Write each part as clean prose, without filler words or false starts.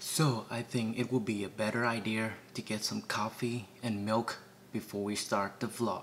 So I think it would be a better idea to get some coffee and milk before we start the vlog.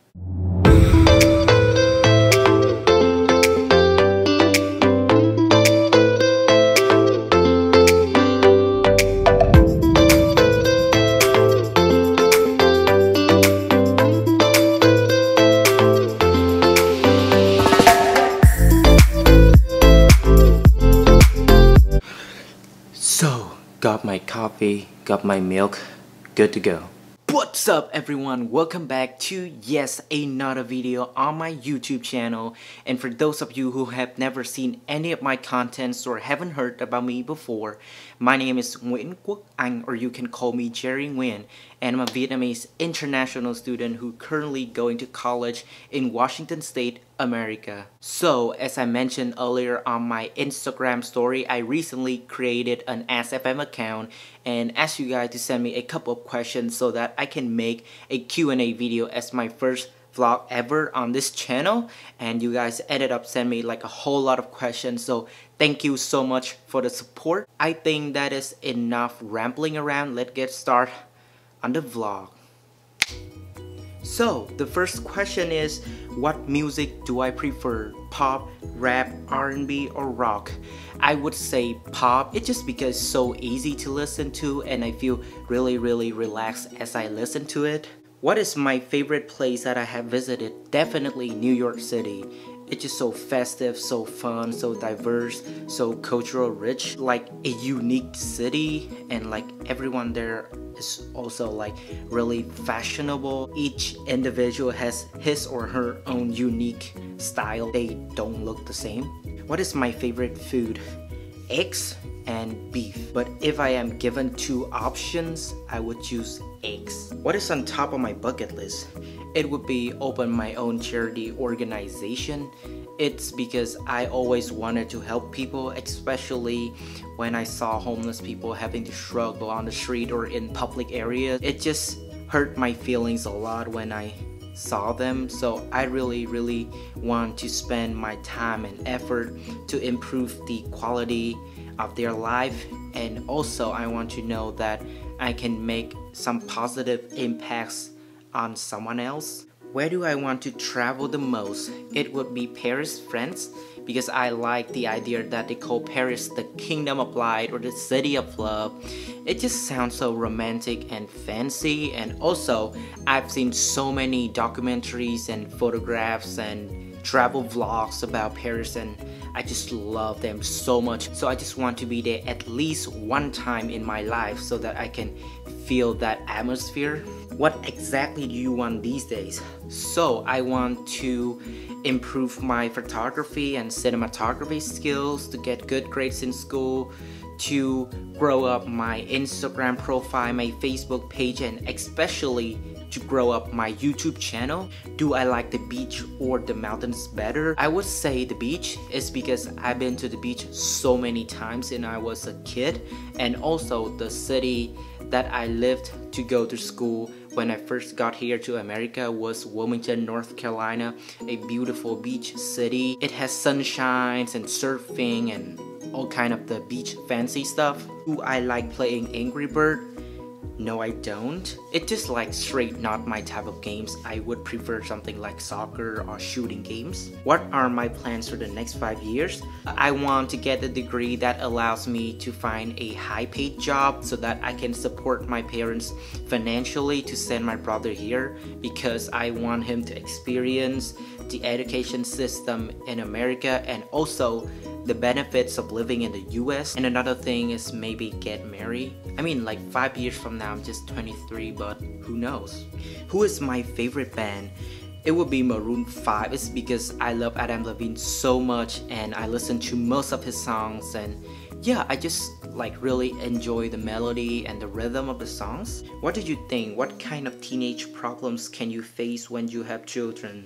So, got my coffee, got my milk, good to go. What's up everyone, welcome back to another video on my YouTube channel. And for those of you who have never seen any of my contents or haven't heard about me before, my name is Nguyễn Quốc Anh, or you can call me Jerry Nguyen, and I'm a Vietnamese international student who currently going to college in Washington State, America. So, as I mentioned earlier on my Instagram story, I recently created an AskFM account and asked you guys to send me a couple of questions so that I can make a Q&A video as my first vlog ever on this channel, and you guys ended up sending me like a whole lot of questions, so thank you so much for the support. I think that is enough rambling around. Let's get started on the vlog. So the first question is, what music do I prefer? Pop, rap, R&B, or rock? I would say pop. It's just because it's so easy to listen to and I feel really relaxed as I listen to it. What is my favorite place that I have visited? Definitely New York City. It's just so festive, so fun, so diverse, so cultural rich, like a unique city, and like everyone there is also like really fashionable. Each individual has his or her own unique style. They don't look the same. What is my favorite food? Eggs and beef. But if I am given two options, I would choose eggs. What is on top of my bucket list? It would be open my own charity organization. It's because I always wanted to help people, especially when I saw homeless people having to struggle on the street or in public areas. It just hurt my feelings a lot when I saw them, so I really want to spend my time and effort to improve the quality of their life, and also I want to know that I can make some positive impacts on someone else. Where do I want to travel the most? It would be Paris, France, because I like the idea that they call Paris the Kingdom of Light or the City of Love. It just sounds so romantic and fancy, and also I've seen so many documentaries and photographs and travel vlogs about Paris, and I just love them so much. So I just want to be there at least one time in my life so that I can feel that atmosphere. What exactly do you want these days? So I want to improve my photography and cinematography skills, to get good grades in school, to grow up my Instagram profile, my Facebook page, and especially to grow up my YouTube channel. Do I like the beach or the mountains better? I would say the beach, is because I've been to the beach so many times when I was a kid, and also the city that I lived to go to school when I first got here to America was Wilmington, North Carolina, a beautiful beach city. It has sunshines and surfing and all kind of the beach fancy stuff. Do I like playing Angry Bird? No, I don't. It's just like straight not my type of games. I would prefer something like soccer or shooting games. What are my plans for the next 5 years? I want to get a degree that allows me to find a high-paid job so that I can support my parents financially to send my brother here, because I want him to experience the education system in America and also the benefits of living in the US. And another thing is maybe get married. I mean, like 5 years from now I'm just 23, but who knows. Who is my favorite band? It would be Maroon 5. It's because I love Adam Levine so much and I listen to most of his songs, and yeah, I just like really enjoy the melody and the rhythm of the songs. What do you think? What kind of teenage problems can you face when you have children?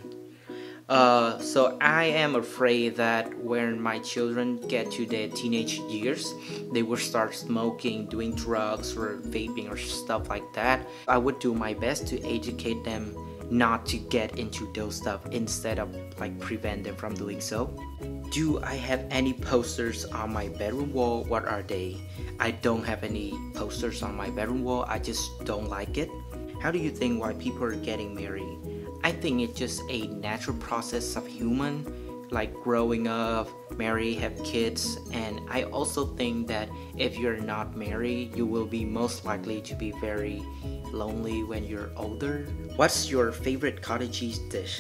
So I am afraid that when my children get to their teenage years, they will start smoking, doing drugs or vaping or stuff like that. I would do my best to educate them not to get into those stuff instead of like prevent them from doing so. Do I have any posters on my bedroom wall? What are they? I don't have any posters on my bedroom wall. I just don't like it. How do you think why people are getting married? I think it's just a natural process of human, like growing up, marry, have kids, and I also think that if you're not married, you will be most likely to be very lonely when you're older. What's your favorite cottage cheese dish?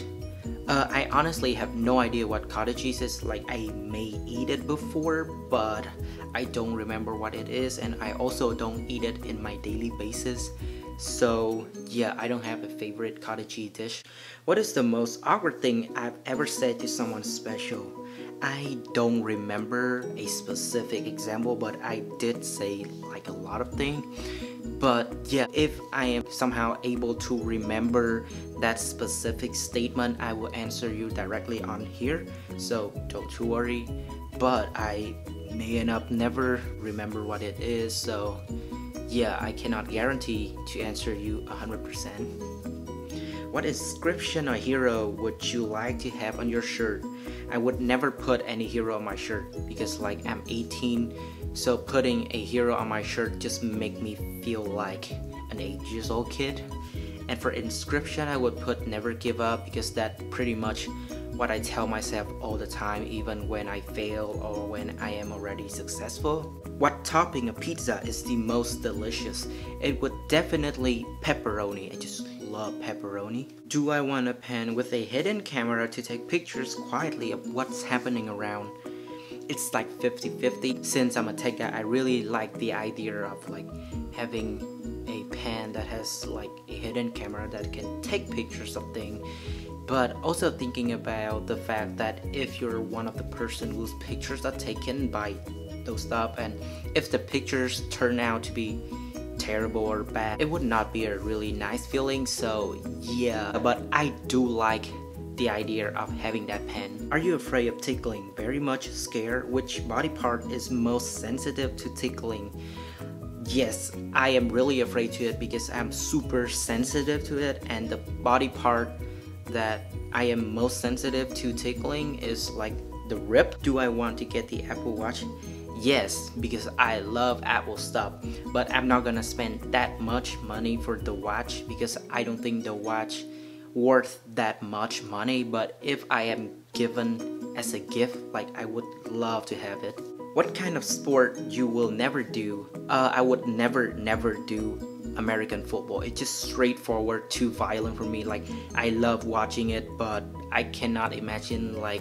I honestly have no idea what cottage cheese is. Like, I may eat it before, but I don't remember what it is, and I also don't eat it in my daily basis. So yeah, I don't have a favorite cottage cheese dish. What is the most awkward thing I've ever said to someone special? I don't remember a specific example, but I did say like a lot of things. But yeah, if I am somehow able to remember that specific statement, I will answer you directly on here, so don't you worry. But I may end up never remember what it is, so yeah, I cannot guarantee to answer you 100%. What inscription or hero would you like to have on your shirt? I would never put any hero on my shirt because like I'm 18, so putting a hero on my shirt just make me feel like an 8-year-old kid. And for inscription, I would put never give up because that's pretty much what I tell myself all the time, even when I fail or when I am already successful. What topping of pizza is the most delicious? It would definitely pepperoni. I just love pepperoni. Do I want a pen with a hidden camera to take pictures quietly of what's happening around? It's like 50-50. Since I'm a tech guy, I really like the idea of like having a pen that has like a hidden camera that can take pictures of things. But also thinking about the fact that if you're one of the person whose pictures are taken by those stuff, and if the pictures turn out to be terrible or bad, it would not be a really nice feeling. So yeah, but I do like the idea of having that pen. Are you afraid of tickling? Very much scared. Which body part is most sensitive to tickling? Yes, I am really afraid to it because I'm super sensitive to it, and the body part that I am most sensitive to tickling is like the rib. Do I want to get the Apple Watch? Yes, because I love Apple stuff, but I'm not gonna spend that much money for the watch because I don't think the watch worth that much money. But if I am given as a gift, like I would love to have it. What kind of sport you will never do? I would never do American football. It's just straightforward, too violent for me. Like, I love watching it, but I cannot imagine like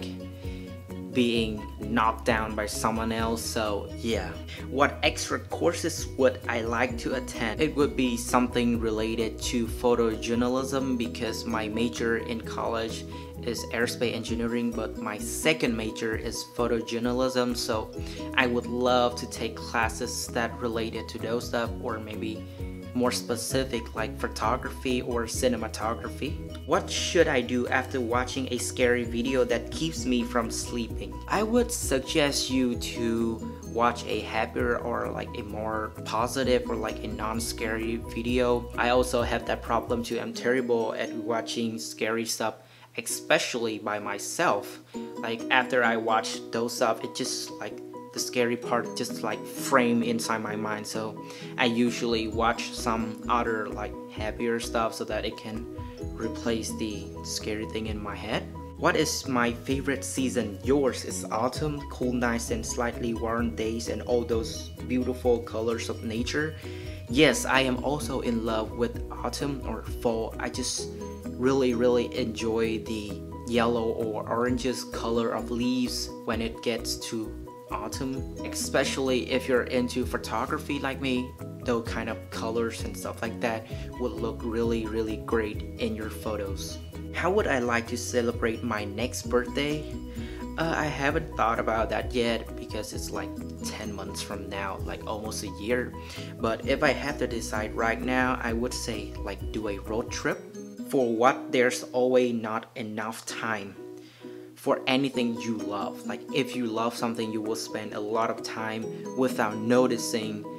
being knocked down by someone else. So yeah. What extra courses would I like to attend? It would be something related to photojournalism because my major in college is aerospace engineering, but my second major is photojournalism. So I would love to take classes that related to those stuff, or maybe more specific like photography or cinematography. What should I do after watching a scary video that keeps me from sleeping? I would suggest you to watch a happier or like a more positive or like a non-scary video. I also have that problem too. I'm terrible at watching scary stuff, especially by myself. Like after I watch those stuff, it just like the scary part just like frame inside my mind. So I usually watch some other like happier stuff so that it can replace the scary thing in my head. What is my favorite season? Yours is autumn, cool nights and slightly warm days and all those beautiful colors of nature. Yes, I am also in love with autumn or fall. I just really enjoy the yellow or oranges color of leaves when it gets to autumn, especially if you're into photography like me. Those kind of colors and stuff like that would look really great in your photos. How would I like to celebrate my next birthday? I haven't thought about that yet because it's like 10 months from now, like almost a year. But if I have to decide right now, I would say like do a road trip. For what there's always not enough time for anything you love. Like if you love something, you will spend a lot of time without noticing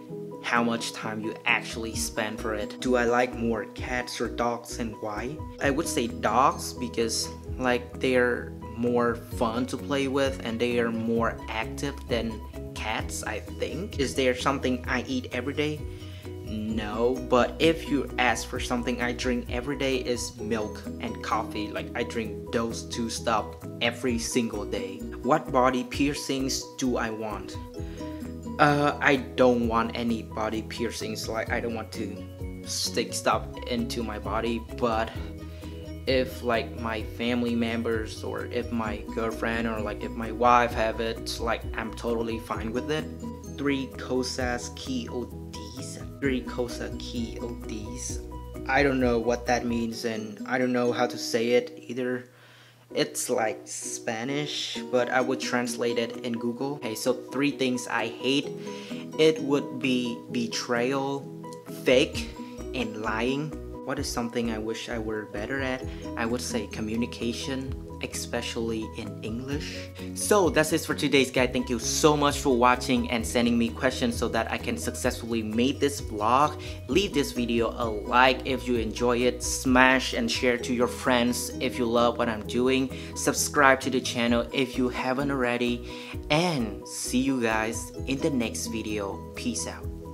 how much time you actually spend for it. Do I like more cats or dogs and why? I would say dogs because like they're more fun to play with and they are more active than cats, I think. Is there something I eat every day? No, but if you ask for something I drink every day is milk and coffee. Like I drink those two stuff every single day. What body piercings do I want? I don't want any body piercings. Like I don't want to stick stuff into my body, but if like my family members or if my girlfriend or like if my wife have it, like I'm totally fine with it. 3 cosas quiotes. 3 cosa quiotes. I don't know what that means and I don't know how to say it either. It's like Spanish, but I would translate it in Google. Okay, so 3 things I hate. It would be betrayal, fake, and lying. What is something I wish I were better at? I would say communication, especially in English. So that's it for today's guide. Thank you so much for watching and sending me questions so that I can successfully make this vlog. Leave this video a like if you enjoy it. Smash and share to your friends if you love what I'm doing. Subscribe to the channel if you haven't already. And see you guys in the next video. Peace out.